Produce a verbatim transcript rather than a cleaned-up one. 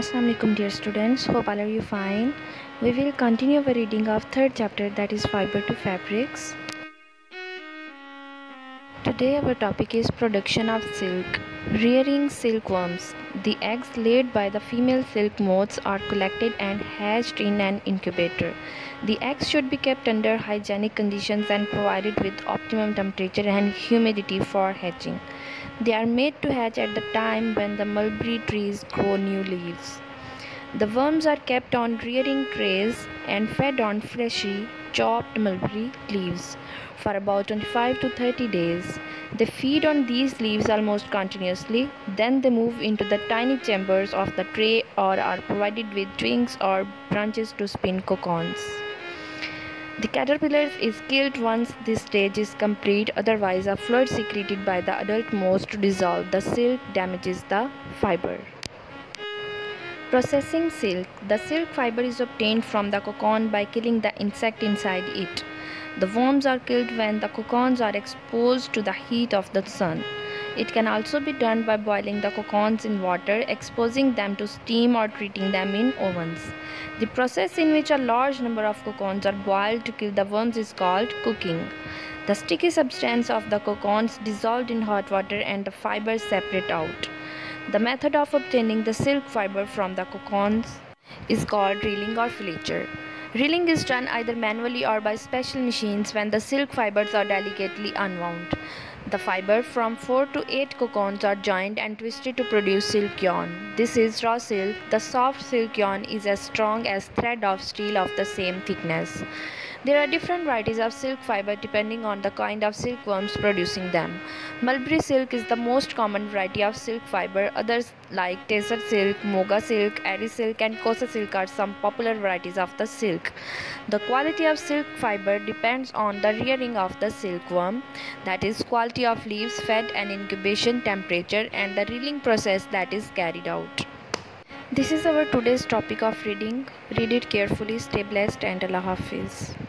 Assalamu alaikum dear students, hope all are you fine. We will continue our reading of third chapter, that is fiber to fabrics. Today our topic is production of silk. Rearing silkworms. The eggs laid by the female silk moths are collected and hatched in an incubator. The eggs should be kept under hygienic conditions and provided with optimum temperature and humidity for hatching. They are made to hatch at the time when the mulberry trees grow new leaves. The worms are kept on rearing trays and fed on fleshy, chopped mulberry leaves for about twenty-five to thirty days. They feed on these leaves almost continuously. Then they move into the tiny chambers of the tray or are provided with twigs or branches to spin cocoons. The caterpillar is killed once this stage is complete, otherwise a fluid secreted by the adult moths to dissolve the silk damages the fiber. Processing silk. The silk fiber is obtained from the cocoon by killing the insect inside it. The worms are killed when the cocoons are exposed to the heat of the sun. It can also be done by boiling the cocoons in water, exposing them to steam or treating them in ovens. The process in which a large number of cocoons are boiled to kill the worms is called cooking. The sticky substance of the cocoons dissolved in hot water and the fibers separate out. The method of obtaining the silk fiber from the cocoons is called reeling or filature. Reeling is done either manually or by special machines when the silk fibers are delicately unwound. The fiber from four to eight cocoons are joined and twisted to produce silk yarn. This is raw silk. The soft silk yarn is as strong as thread of steel of the same thickness. There are different varieties of silk fiber depending on the kind of silkworms producing them. Mulberry silk is the most common variety of silk fiber. Others like Tesser silk, Moga silk, Ari silk and Kosa silk are some popular varieties of the silk. The quality of silk fiber depends on the rearing of the silkworm, that is quality of leaves fed and incubation temperature, and the reeling process that is carried out. This is our today's topic of reading. Read it carefully, stay blessed and Allah Hafiz.